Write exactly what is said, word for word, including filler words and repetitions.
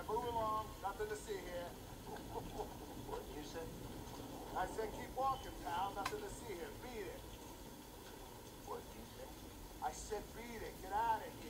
right, move along. Nothing to see here. What did you say? I said keep walking, pal. Nothing to see here. Beat it. What did you say? I said beat it. Get out of here.